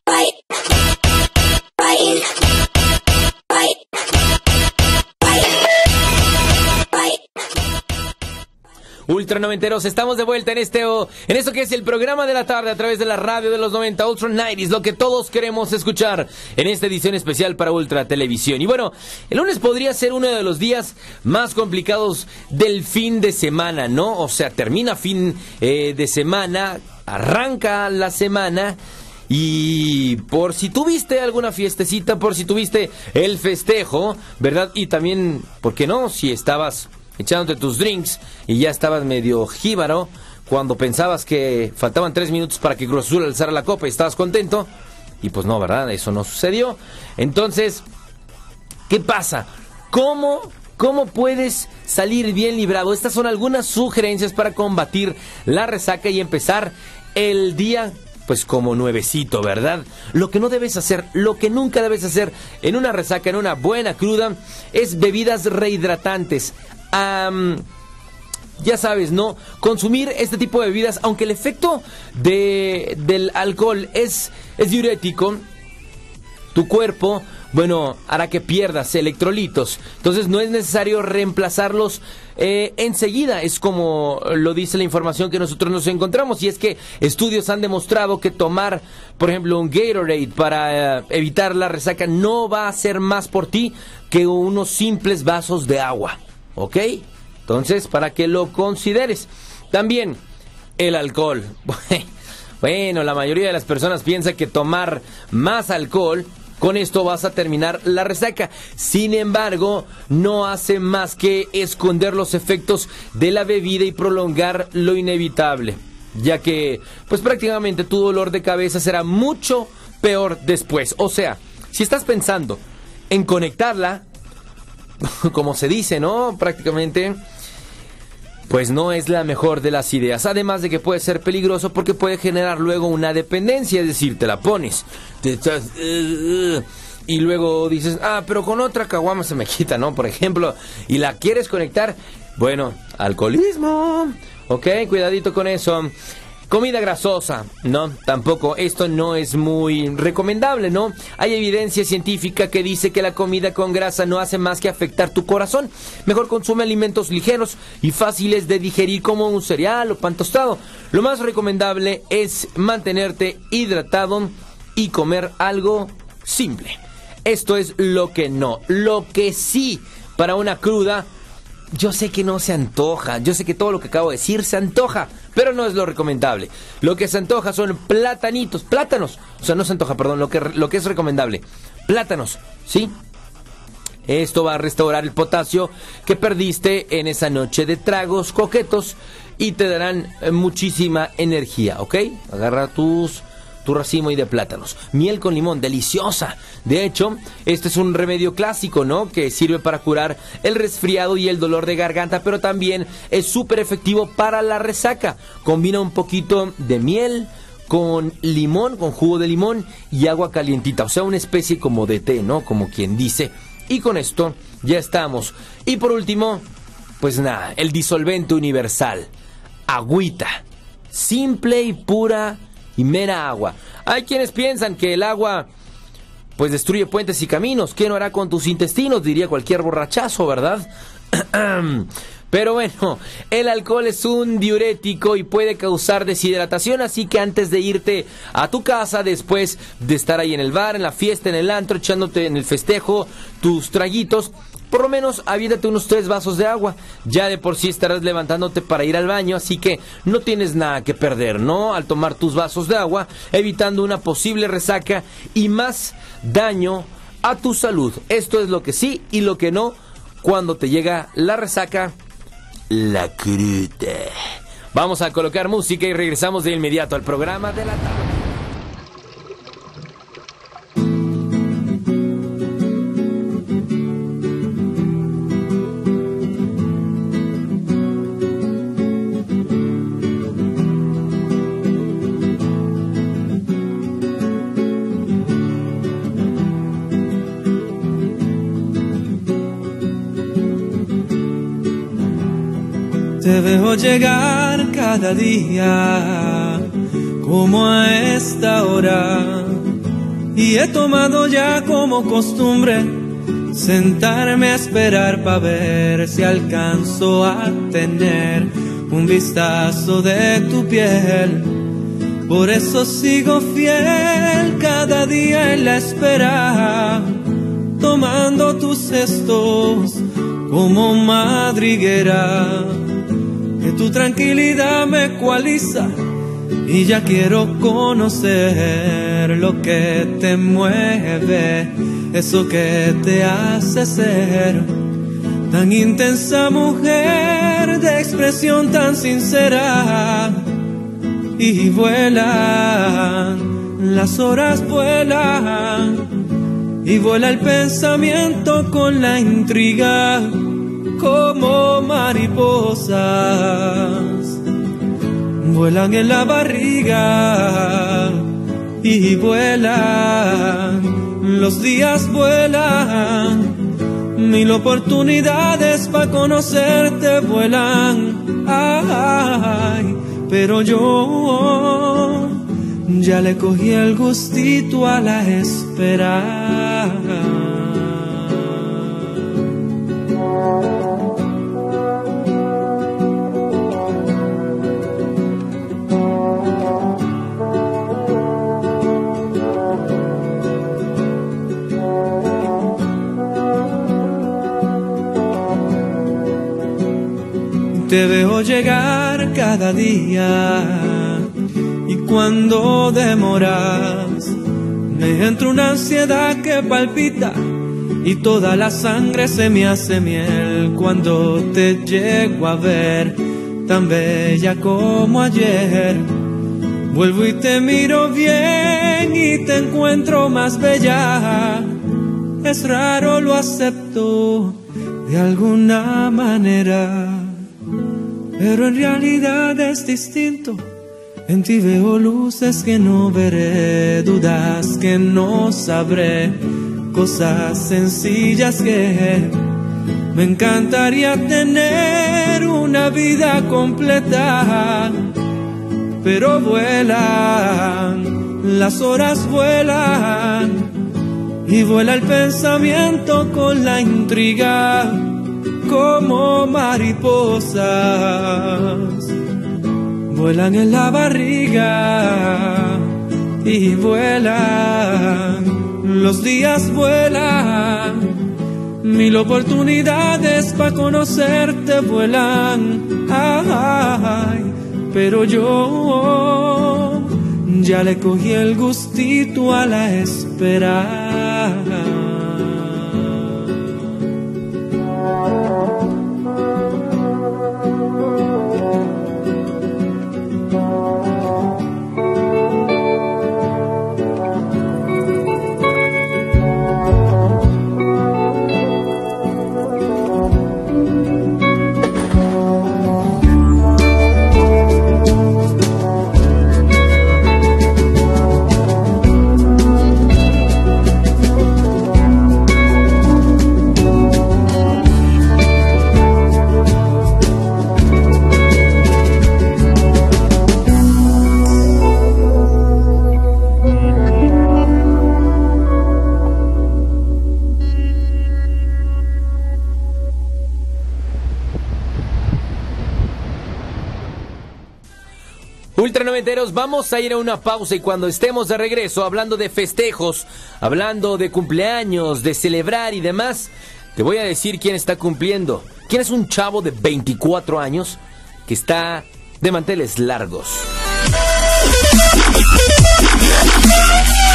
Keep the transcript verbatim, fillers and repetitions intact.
Ultra noventeros, estamos de vuelta en este o, en esto que es el programa de la tarde a través de la radio de los noventa, Ultra noventa, lo que todos queremos escuchar en esta edición especial para Ultra Televisión. Y bueno, el lunes podría ser uno de los días más complicados del fin de semana, ¿no? O sea, termina fin eh, de semana, arranca la semana. Y por si tuviste alguna fiestecita, por si tuviste el festejo, ¿verdad? Y también, ¿por qué no? Si estabas echándote tus drinks y ya estabas medio jíbaro cuando pensabas que faltaban tres minutos para que Cruz Azul alzara la copa y estabas contento. Y pues no, ¿verdad? Eso no sucedió. Entonces, ¿qué pasa? ¿Cómo, cómo puedes salir bien librado? Estas son algunas sugerencias para combatir la resaca y empezar el día pues como nuevecito, ¿verdad? Lo que no debes hacer, lo que nunca debes hacer en una resaca, en una buena cruda, es bebidas rehidratantes. Um, ya sabes, ¿no? Consumir este tipo de bebidas, aunque el efecto de, del alcohol es, es diurético, tu cuerpo, bueno, hará que pierdas electrolitos. Entonces no es necesario reemplazarlos eh, enseguida. Es como lo dice la información que nosotros nos encontramos. Y es que estudios han demostrado que tomar, por ejemplo, un Gatorade para eh, evitar la resaca no va a hacer más por ti que unos simples vasos de agua. ¿Ok? Entonces, para que lo consideres. También el alcohol. Bueno, la mayoría de las personas piensa que tomar más alcohol, con esto vas a terminar la resaca. Sin embargo, no hace más que esconder los efectos de la bebida y prolongar lo inevitable, ya que pues prácticamente tu dolor de cabeza será mucho peor después. O sea, si estás pensando en conectarla, como se dice, ¿no? Prácticamente, pues no es la mejor de las ideas. Además de que puede ser peligroso porque puede generar luego una dependencia. Es decir, te la pones, te estás, uh, uh, y luego dices, ah, pero con otra caguama se me quita, ¿no? Por ejemplo, y la quieres conectar. Bueno, alcoholismo. Ok, cuidadito con eso. Comida grasosa, no, tampoco, esto no es muy recomendable, ¿no? Hay evidencia científica que dice que la comida con grasa no hace más que afectar tu corazón. Mejor consume alimentos ligeros y fáciles de digerir como un cereal o pan tostado. Lo más recomendable es mantenerte hidratado y comer algo simple. Esto es lo que no. Lo que sí, para una cruda, yo sé que no se antoja, yo sé que todo lo que acabo de decir se antoja, pero no es lo recomendable. Lo que se antoja son platanitos, plátanos, o sea, no se antoja, perdón, lo que, lo que es recomendable, plátanos, ¿sí? Esto va a restaurar el potasio que perdiste en esa noche de tragos coquetos y te darán muchísima energía, ¿ok? Agarra tus... tu racimo y de plátanos. Miel con limón, deliciosa. De hecho, este es un remedio clásico, ¿no? Que sirve para curar el resfriado y el dolor de garganta, pero también es súper efectivo para la resaca. Combina un poquito de miel con limón, con jugo de limón y agua calientita. O sea, una especie como de té, ¿no? Como quien dice. Y con esto ya estamos. Y por último, pues nada, el disolvente universal. Agüita. Simple y pura y mera agua. Hay quienes piensan que el agua pues destruye puentes y caminos. ¿Qué no hará con tus intestinos? Diría cualquier borrachazo, ¿verdad? Pero bueno, el alcohol es un diurético y puede causar deshidratación, así que antes de irte a tu casa, después de estar ahí en el bar, en la fiesta, en el antro, echándote en el festejo tus traguitos, por lo menos aviéntate unos tres vasos de agua. Ya de por sí estarás levantándote para ir al baño, así que no tienes nada que perder, ¿no? Al tomar tus vasos de agua, evitando una posible resaca y más daño a tu salud. Esto es lo que sí y lo que no cuando te llega la resaca, la cruda. Vamos a colocar música y regresamos de inmediato al programa de la tarde. Te veo llegar cada día, como a esta hora, y he tomado ya como costumbre sentarme a esperar pa' ver si alcanzo a tener un vistazo de tu piel. Por eso sigo fiel cada día en la espera, tomando tus gestos como madriguera. Que tu tranquilidad me ecualiza y ya quiero conocer lo que te mueve, eso que te hace ser tan intensa mujer, de expresión tan sincera. Y vuelan, las horas vuelan, y vuela el pensamiento con la intriga, como mariposas. Vuelan en la barriga y vuelan, los días vuelan, mil oportunidades para conocerte vuelan. Ay, pero yo ya le cogí el gustito a la espera. Te veo llegar cada día y cuando demoras me entra una ansiedad que palpita y toda la sangre se me hace miel cuando te llego a ver, tan bella como ayer. Vuelvo y te miro bien y te encuentro más bella. Es raro, lo acepto de alguna manera, pero en realidad es distinto. En ti veo luces que no veré, dudas que no sabré, cosas sencillas que me encantaría tener una vida completa. Pero vuelan, las horas vuelan, y vuela el pensamiento con la intriga, como mariposas. Vuelan en la barriga y vuelan, los días vuelan, mil oportunidades para conocerte vuelan. Ay, pero yo ya le cogí el gustito a la espera. Ultranoventeros, vamos a ir a una pausa y cuando estemos de regreso hablando de festejos, hablando de cumpleaños, de celebrar y demás, te voy a decir quién está cumpliendo. ¿Quién es un chavo de veinticuatro años que está de manteles largos?